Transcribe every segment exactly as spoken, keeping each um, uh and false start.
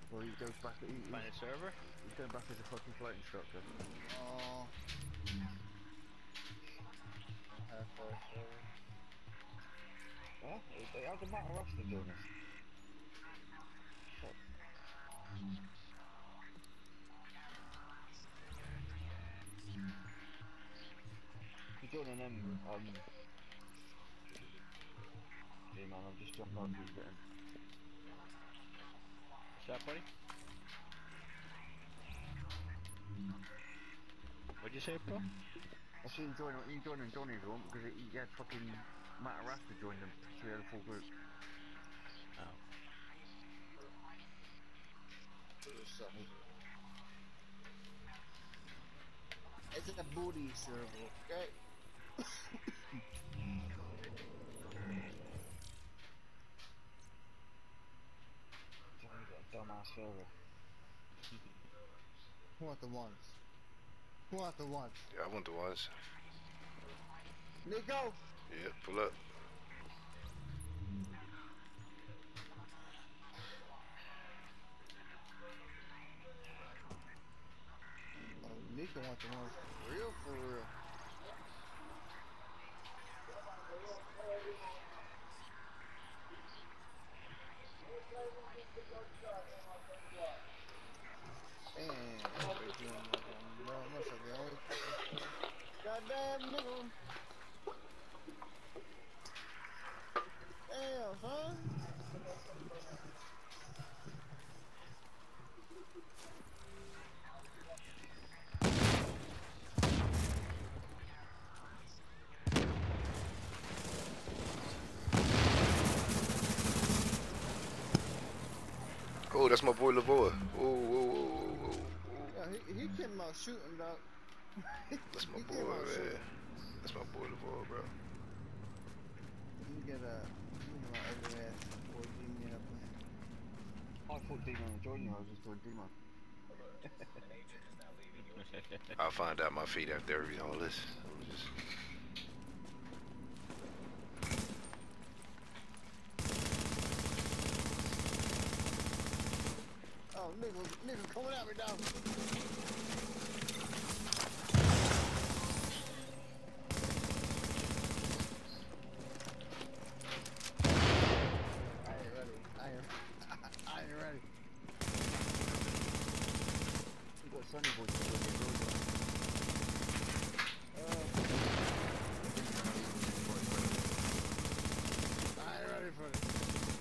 Well, he goes back. He, Find he's, a server? he's going back as a fucking flight instructor. Oh. Half-hour server. Huh? They had the matter of us to join us. Fuck. You're joining them, um... Yeah, man, I've just jumped out to you getting... What's that, buddy? What'd you say, bro? I see you joining, you joining Johnny if you want, because he had fucking Matt Raff to join them, so we had a full group. Oh. It's a booty server, okay? Johnny got a dumbass server. Who want the ones? Who want the ones? Yeah, I want the ones. Nico! Yeah, pull up. Oh, Nico want the ones for real, for real. Damn, goddamn nigga. Damn, son. Oh, that's my boy Lavoie. Oh, oh, oh, oh, oh. Yeah, he, he came out shooting, dog. That's my He boy, came out man. shooting. That's my boy Lavoie, bro. You can get a, you know, my ugly ass boy Demon up there. I thought Demo would join you, I was just doing Demo. I'll find out my feet after I read all this. Just... Oh, nigga, nigga coming at me down. I ain't ready. I ain't, I ain't ready. You got Sunny Boy to join you as well. Uh, I ain't ready for this.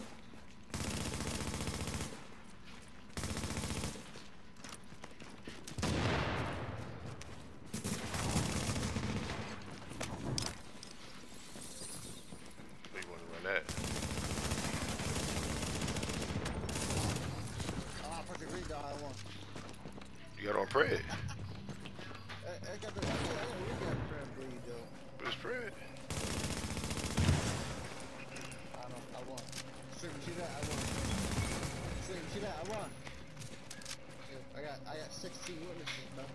Where you want to run that? Oh, I fucking read the I want. You got on Pred. I, I got the, I got, I got, we got crab bleed though. Where's Pred? I don't, I won. See, see that? I won. See, see that? I won. Yeah, I got, I got sixteen witnesses, bro.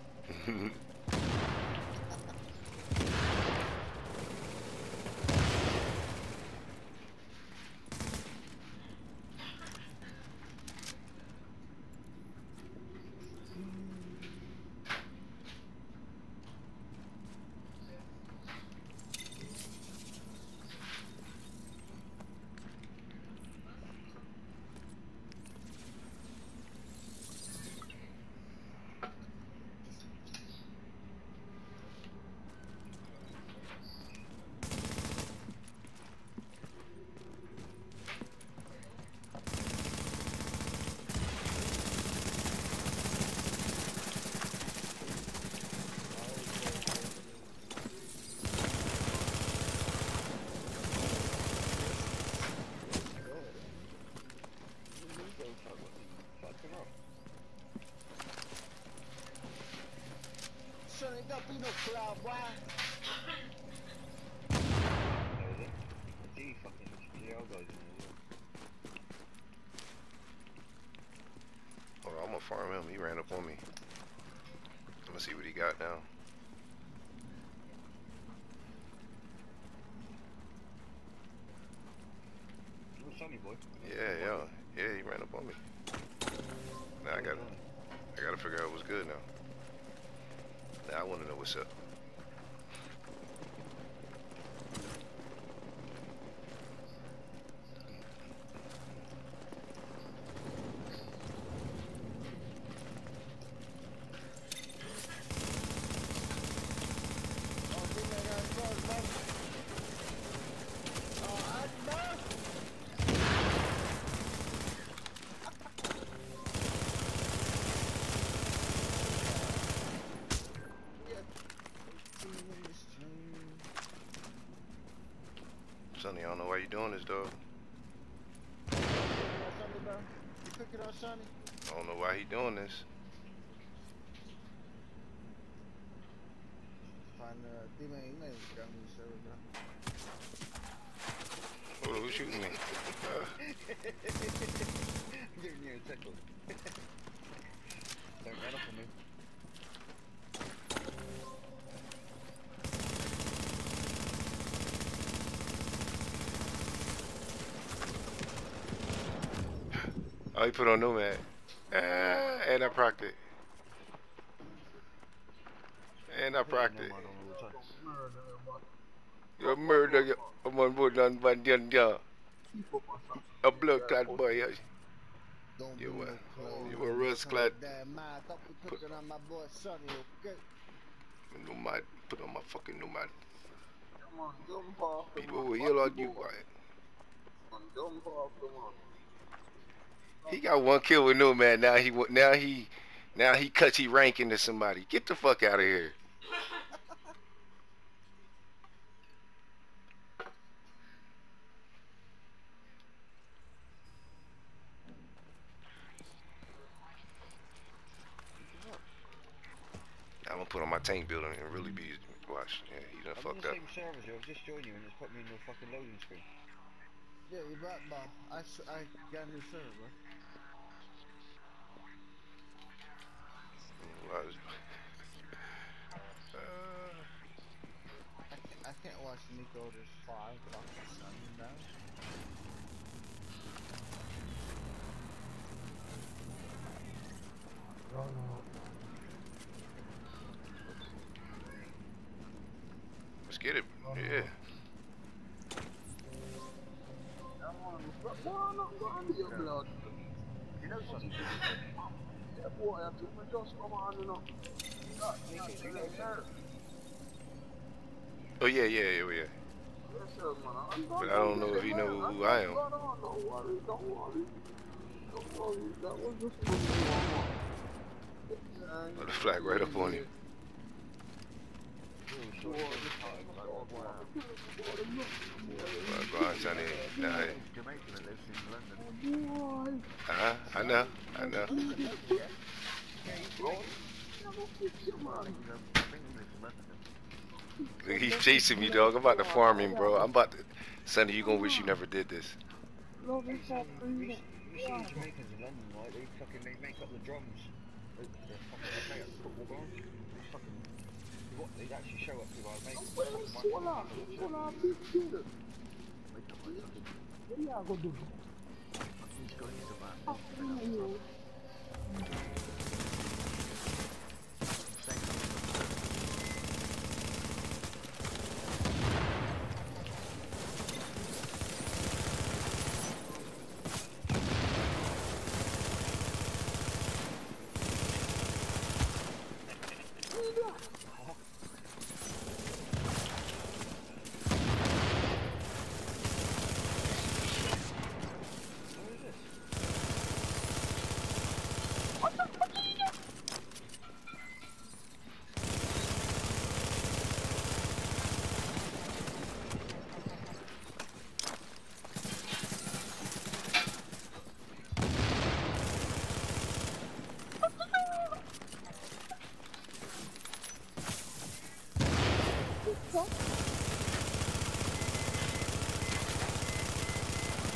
Son, ain't gonna be no cloud, boy. That was it. G fucking G L guys in there as well. Hold on, I'm gonna farm him. He ran up on me. I'm gonna see what he got now. You were Sunny Boy? Yeah, yeah. Yeah, he ran up on me. I got I gotta figure out what's good now. Now I wanna know what's up. Oh, D-Man got close, man. Oh, I know. Sonny, I don't know why you doing this, dog. You cook it on Sonny? I don't know why he doing this. Find uh, D-Man, you may have got me server, bro. Oh, who's shooting me? Uh, Giving you a tickle. Don't run off on me. oh, he put on Nomad. Ah, and I procced it. And I procced it. You're murder, you. I'm on board on Bandian. A blood clot boy. Don't You be were- no clothes. you were rust clad. Damn, man, I thought we put it on my boy Sonny, okay? Nomad. Put on my fucking Nomad. Come on, jump off the People will yell at you, boy. man. Jump off the man. He got one kill with Nomad. Now he wa- now he now he cuts he rank into somebody. Get the fuck out of here. I'm gonna put on my tank building and really be watch. Yeah, he done I'm fucked in up. the same server as you. I've just joined you and it's put me in the fucking loading screen. Yeah, you brought ball. I, s I got a new server, bro. Was- Uh, I can't, I can't watch Nico just fly fucking Sonny now. let's get it. Yeah. Come on, why not go under your blood? You know something? Yeah, boy, I took my just come on, you know. You know something? Oh yeah, yeah, yeah, yeah. Yes, sir, man. I'm But I don't know if he know who I am. Don't worry, don't worry. Don't worry, that was just a little Put the flag right up on him. Well, go on, Sonny. Nah, Jamaican that lives in London. uh-huh. I know. I know. You know, I think he lives in London. He's chasing me, dog. I'm about to farm him, bro. I'm about to. Sonny, you gonna wish you never did this. Love You is see, that you see, you see the Jamaicans in London, right? They fucking they make up the drums. They, they fucking they play at the football ground. They fucking they, what, they actually show up to our mates. Well, it's full of, it's full of big kid. What y'all gonna do? He's got his about. Oh, you.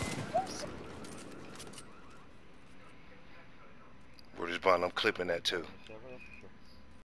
Word is bond, I'm clipping that too.